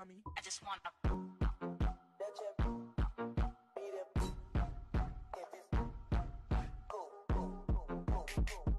mommy. I just wanna. Beat it. If it's go, go, go, go, go.